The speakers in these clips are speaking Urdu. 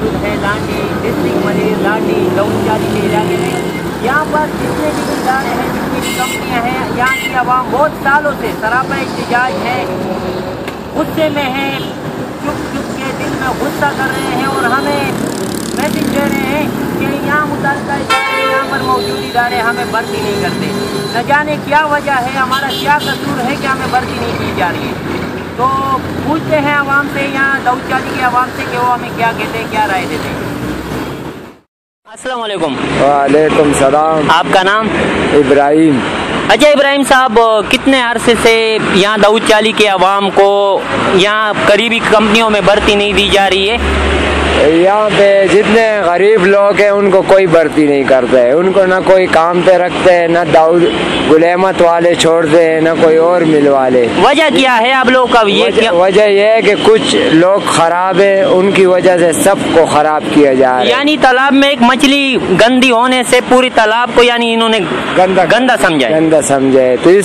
موجود ہے لانڈی ڈسٹرکٹ ملیر لانڈی داؤد کے علاقے میں. یہاں پر جتنے بھی ادارے ہیں جتنی بھی کمپنیاں ہیں یہاں کی عوام بہت سالوں سے سراپا احتجاج ہے, غصے میں ہے, چپ چپ کے دل میں غصہ کر رہے ہیں اور ہمیں میسج دے رہے ہیں کہ یہاں متعلقہ ادارے یہاں پر موجود ادارے ہمیں بھرتی نہیں کرتے. نہ جانے کیا وجہ ہے, ہمارا کیا قصور ہے کہ ہمیں بھرتی نہیں کی جا رہی ہے. تو پوچھتے ہیں عوام سے, یہاں داؤد چالی کی عوام سے کہ وہ ہمیں کیا کہتے ہیں, کیا رائے دیتے ہیں. السلام علیکم. وعلیکم السلام. آپ کا نام؟ ابراہیم. اچھا ابراہیم صاحب, کتنے عرصے سے یہاں داؤد چالی کے عوام کو یہاں قریبی کمپنیوں میں بھرتی نہیں دی جا رہی ہے؟ یہاں پہ جتنے غریب لوگ ہیں ان کو کوئی بھرتی نہیں کرتے, ان کو نہ کوئی کام پہ رکھتے ہیں, نہ داؤد غلیمت والے چھوڑتے ہیں, نہ کوئی اور مل والے. وجہ کیا ہے آپ لوگوں کا؟ وجہ یہ ہے کہ کچھ لوگ خراب ہیں, ان کی وجہ سے سب کو خراب کیا جا رہا ہے. یعنی تالاب میں ایک مچھلی گندی ہونے سے پوری تالاب کو یعنی انہوں نے گندا سمجھا ہے. تو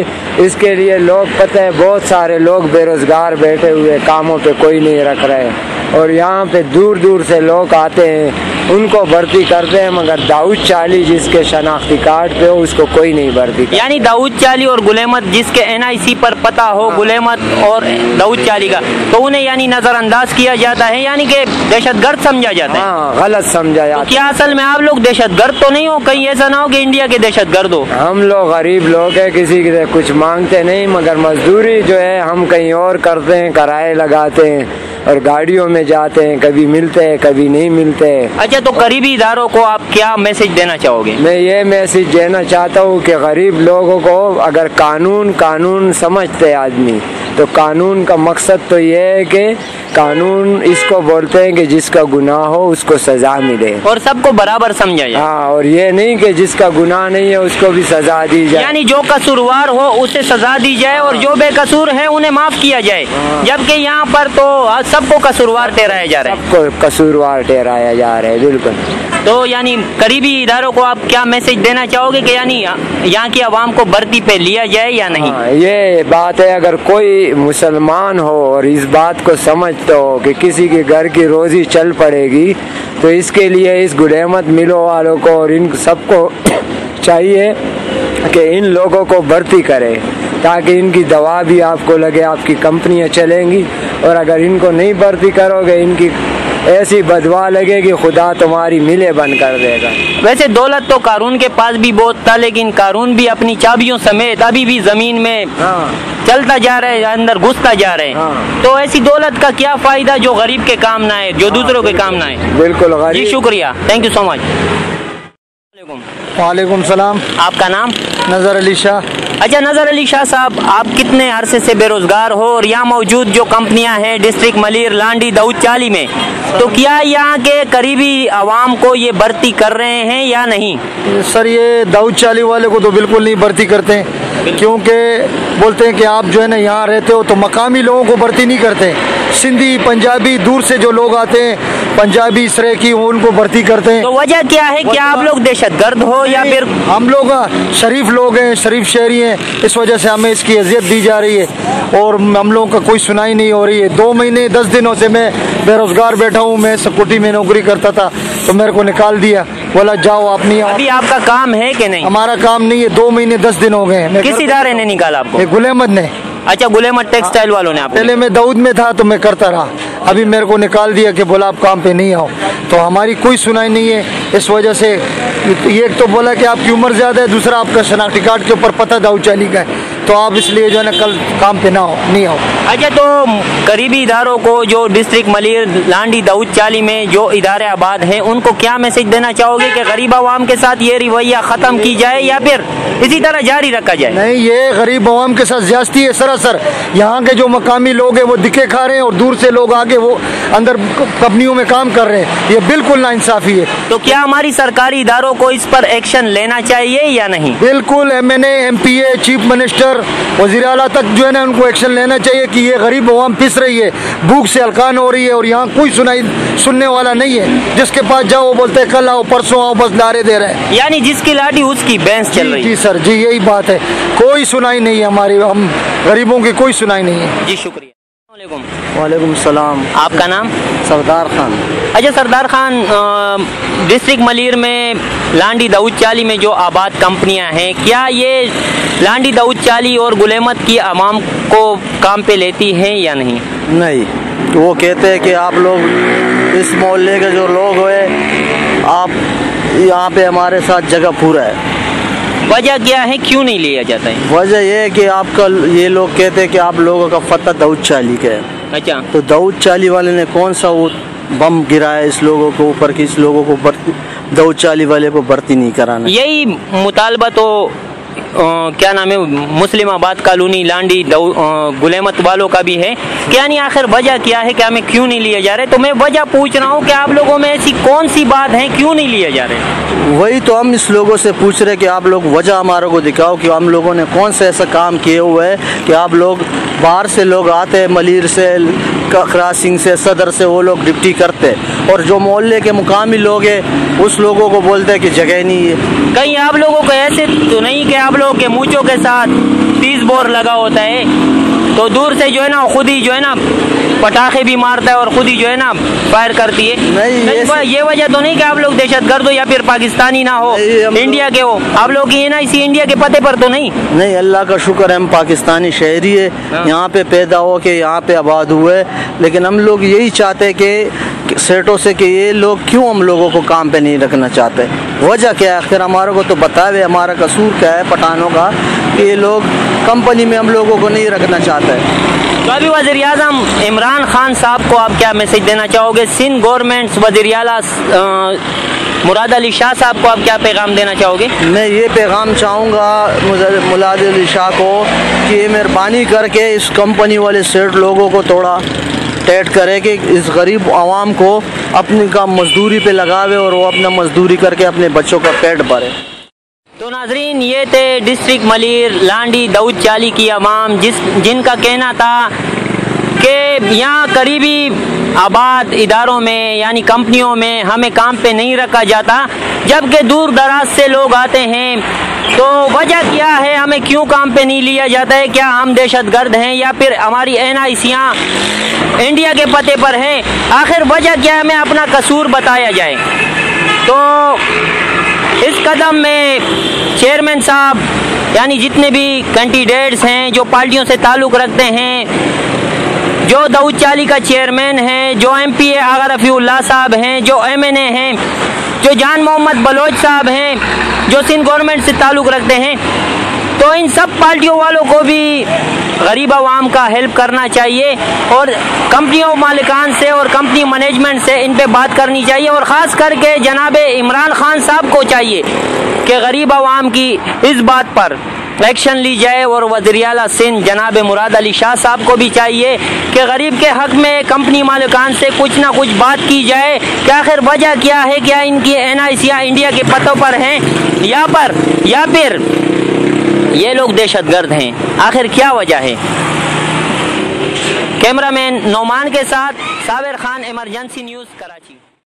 اس کے لیے لوگ پتہ ہے بہت سارے لوگ بے روزگار بیٹھے ہوئے, کاموں پہ کوئی نہیں رکھ رہے, اور یہاں پہ دور دور سے لوگ آتے ہیں, ان کو بھرتی کرتے ہیں, مگر داؤد چالی جس کے شناختی کارڈ پہ ہو اس کو کوئی نہیں بھرتی کرتا. یعنی داؤد چالی اور غلیمت جس کے NIC پر پتہ ہو غلیمت اور داؤد چالی کا, تو انہیں یعنی نظر انداز کیا جاتا ہے, یعنی کہ دہشت گرد سمجھا جاتا ہے. ہاں, غلط سمجھا جاتا ہے. کیا اصل میں آپ لوگ دہشت گرد تو نہیں ہو؟ کہیں ایسا نہ ہو کہ انڈیا کے دہشت گرد ہو. ہم لوگ غریب لوگ ہیں, کسی کے کچھ مانگتے نہیں, مگر مزدوری جو ہے ہم کہیں اور کرتے ہیں, کرائے لگاتے ہیں اور گاڑیوں میں جاتے ہیں, کبھی ملتے ہیں کبھی نہیں ملتے. اچھا, تو قریبی اداروں کو آپ کیا میسج دینا چاہو گے؟ میں یہ میسج دینا چاہتا ہوں کہ غریب لوگوں کو اگر قانون سمجھتے آدمی, تو قانون کا مقصد تو یہ ہے کہ قانون اس کو بولتے ہیں کہ جس کا گناہ ہو اس کو سزا ملے اور سب کو برابر سمجھا جائے. ہاں, اور یہ نہیں کہ جس کا گناہ نہیں ہے اس کو بھی سزا دی جائے. یعنی جو قصوروار ہو اسے سزا دی جائے اور جو بے قصور ہے انہیں معاف کیا جائے. جبکہ یہاں پر تو سب کو قصوروار ٹھہرایا جا رہا ہے. سب کو قصوروار ٹھہرایا جا رہا ہے. بالکل. تو یعنی قریبی اداروں کو آپ کیا میسج دینا چاہو گے کہ یعنی یہاں کی عوام کو بھرتی پہ لیا جائے یا نہیں؟ یہ بات ہے, اگر کوئی مسلمان ہو اور اس بات کو سمجھتا ہو کہ کسی کے گھر کی روزی چل پڑے گی, تو اس کے لیے اس غلیمت ملوں والوں کو اور ان سب کو چاہیے کہ ان لوگوں کو بھرتی کرے, تاکہ ان کی دوا بھی آپ کو لگے, آپ کی کمپنیاں چلیں گی. اور اگر ان کو نہیں بھرتی کرو گے, ان کی ایسی بدوا لگے گی خدا تمہاری ملے بند کر دے گا. ویسے دولت تو قارون کے پاس بھی بہت تھا, لیکن قارون بھی اپنی چابیوں سمیت ابھی بھی زمین میں چلتا جا رہا ہے, اندر گھستا جا رہے ہیں. تو ایسی دولت کا کیا فائدہ جو غریب کے کام نہ آئے, جو دوسروں کے کام نہ آئے. بالکل غریب. جی شکریہ, تھینک یو سو مچ. وعلیکم السلام. آپ کا نام؟ نظر علی شاہ. اچھا نظر علی شاہ صاحب, آپ کتنے عرصے سے بے روزگار ہو اور یہاں موجود جو کمپنیاں ہیں ڈسٹرکٹ ملیر لانڈی داؤد چالی میں, تو کیا یہاں کے قریبی عوام کو یہ بھرتی کر رہے ہیں یا نہیں؟ سر یہ داؤد چالی والے کو تو بالکل نہیں بھرتی کرتے ہیں, کیونکہ بولتے ہیں کہ آپ جو ہے نا یہاں رہتے ہو, تو مقامی لوگوں کو بھرتی نہیں کرتے. سندھی پنجابی دور سے جو لوگ آتے ہیں, پنجابی سریکی, ان کو بھرتی کرتے ہیں. تو وجہ کیا ہے؟ کیا آپ لوگ دہشت گرد ہو یا پھر؟ ہم لوگ شریف لوگ ہیں, شریف شہری ہیں, اس وجہ سے ہمیں اس کی اذیت دی جا رہی ہے اور ہم لوگوں کا کوئی سنائی نہیں ہو رہی ہے. 2 مہینے 10 دنوں سے میں بے روزگار بیٹھا ہوں. میں سکیورٹی میں نوکری کرتا تھا, تو میرے کو نکال دیا, بولا جاؤ آپ نہیں. ابھی آپ کا کام ہے کہ نہیں؟ ہمارا کام نہیں ہے, 2 مہینے 10 دن ہو گئے ہیں. کس ادارے نے نکالا آپ کو؟ غلیمت نے. اچھا, غلیمت ٹیکسٹائل والوں نے. پہلے میں داؤد میں تھا تو میں کرتا رہا, ابھی میرے کو نکال دیا کہ بولا آپ کام پہ نہیں آؤ. تو ہماری کوئی سنائی نہیں ہے. اس وجہ سے ایک تو بولا کہ آپ کی عمر زیادہ ہے, دوسرا آپ کا شناختی کارڈ کے اوپر پتہ داؤد چالی کا ہے, تو آپ اس لیے جو ہے نا کل کام پہ نہیں آؤ. اچھا, تو قریبی اداروں کو جو ڈسٹرکٹ ملیر لانڈی داؤد چالی میں جو ادارے آباد ہیں, ان کو کیا میسج دینا چاہو گے کہ غریب عوام کے ساتھ یہ رویہ ختم کی جائے یا پھر اسی طرح جاری رکھا جائے؟ نہیں, یہ غریب عوام کے ساتھ زیادتی ہے سراسر. یہاں کے جو مقامی لوگ ہیں وہ دکھے کھا رہے ہیں, اور دور سے لوگ آگے وہ اندر کمپنیوں میں کام کر رہے ہیں. یہ بالکل ناانصافی ہے. تو کیا ہماری سرکاری اداروں کو اس پر ایکشن لینا چاہیے یا نہیں؟ بالکل. MNA, MPA, چیف منسٹر, وزیر اعلیٰ تک جو ہے نا ان کو ایکشن لینا چاہیے کہ یہ غریب عوام پس رہی ہے, بھوک سے ہلکان ہو رہی ہے, اور یہاں کوئی سننے والا نہیں ہے. جس کے پاس جاؤ وہ بولتے ہیں کل آؤ پرسوں آؤ, بس لارے دے رہے ہیں. یعنی جس کی لاٹھی اس کی بھینس چل رہی ہے. جی سر, جی یہی بات ہے. کوئی سنائی نہیں ہے ہماری, ہم غریبوں کی کوئی سنائی نہیں ہے. جی شکریہ. वालेकुम सलाम। आपका नाम? सरदार खान। अच्छा सरदार खान, डिस्ट्रिक्ट मलीर में लांडी दाऊद चाली में जो आबाद कंपनियां हैं, क्या ये लांडी दाऊद चाली और गुलेमत की आवाम को काम पे लेती हैं या नहीं? नहीं, वो कहते हैं कि आप लोग इस मोहल्ले के जो लोग हैं, आप यहाँ पे हमारे साथ जगह पूरा है। वजह क्या है, क्यों नहीं लिया जाता है? वजह ये है कि आपका ये लोग कहते हैं कि आप लोगों का पता दाऊद चाली का है। अच्छा, तो दाऊद चाली वाले ने कौन सा वो बम गिराया इस लोगों को ऊपर कि इस लोगों को दाऊद चाली वाले को भर्ती नहीं कराना। यही मुतालबा तो क्या नाम है, मुस्लिम आबाद कॉलोनी लांडी गुलेमत वालों का भी है। क्या नहीं, आखिर वजह क्या है कि हमें क्यों नहीं लिया जा रहे? तो मैं वजह पूछ रहा हूँ कि आप लोगों में ऐसी कौन सी बात है, क्यों नहीं लिया जा रहे? वही तो हम इस लोगों से पूछ रहे कि आप लोग वजह हमारे को दिखाओ कि हम लोगों ने कौन सा ऐसा काम किए हुए है कि आप लोग बाहर से लोग आते हैं, मलीर से, क्रासिंग से, सदर से, वो लोग ड्यूटी करते, और जो मोहल्ले के मुकामी लोग हैं उस लोगों को बोलते हैं कि जगह नहीं है। कहीं आप लोगों को ऐसे तो नहीं कि आप लोगों के मूंछों के साथ 30 बोर लगा होता है, तो दूर से जो है ना खुद ही जो है ना पटाखे भी मारता है और खुद ही जो है ना फायर करती है? नहीं, ये वजह तो नहीं कि आप लोग दहशतगर्द हो या फिर पाकिस्तानी ना हो, इंडिया के हो? आप लोग की ना इसी इंडिया के पते पर तो नहीं? नहीं, अल्लाह का शुक्र है हम पाकिस्तानी शहरी है, यहाँ पे पैदा हो के यहाँ पे आबाद हुए। लेकिन हम लोग यही चाहते हैं कि सेठों से कि ये लोग क्यों हम लोगों को काम पे नहीं रखना चाहते, वजह क्या है? आखिर हमारे को तो बतावे हमारा कसूर क्या है पठानों का कि ये लोग कंपनी में हम लोगों को नहीं रखना चाहते। तो अभी वज़ीर आज़म इमरान खान साहब को आप क्या मैसेज देना चाहोगे? सिंध गवर्नमेंट वज़ीर आला मुराद अली शाह साहब को आप क्या पैगाम देना चाहोगे? मैं ये पैगाम चाहूँगा मुराद अली शाह को कि ये मेहरबानी करके इस कंपनी वाले सेठ लोगों को थोड़ा टाइट करे कि इस गरीब आवाम को अपनी का मजदूरी पे लगावे और वो अपना मजदूरी करके अपने बच्चों का पेट भरे। तो नाजरीन, ये थे डिस्ट्रिक्ट मलीर लांडी दाऊद चाली की आवाम जिनका कहना था कि यहाँ करीबी आबाद इदारों में यानी कंपनियों में हमें काम पे नहीं रखा जाता, जबकि दूर दराज से लोग आते हैं। तो वजह क्या है, हमें क्यों काम पे नहीं लिया जाता है? क्या हम दहशतगर्द हैं या फिर हमारी NICयाँ इंडिया के पते पर हैं? आखिर वजह क्या है, हमें अपना कसूर बताया जाए। तो इस कदम में चेयरमैन साहब यानी जितने भी कैंडिडेट्स हैं जो पार्टियों से ताल्लुक़ रखते हैं, जो दाऊद चाली का चेयरमैन है, जो MPA आगा रफ़ीउल्लाह साहब हैं, जो MNA हैं, जो जान मोहम्मद बलोच साहब हैं, जो सिंध गवर्नमेंट से ताल्लुक़ रखते हैं, तो इन सब पार्टियों वालों को भी गरीब आवाम का हेल्प करना चाहिए और कंपनियों मालिकान से और कंपनी मैनेजमेंट से इन पे बात करनी चाहिए। और ख़ास करके जनाब इमरान खान साहब को चाहिए कि गरीब आवाम की इस बात पर एक्शन ली जाए, और वज़ीर आला सिंध जनाब मुराद अली शाह साहब को भी चाहिए कि गरीब के हक़ में कंपनी मालिकान से कुछ ना कुछ बात की जाए कि आखिर वजह क्या है, क्या इनकी NICयाँ इंडिया के पतों पर हैं या फिर ये लोग दहशतगर्द हैं, आखिर क्या वजह है? कैमरामैन नौमान के साथ साबिर खान, इमरजेंसी न्यूज़, कराची।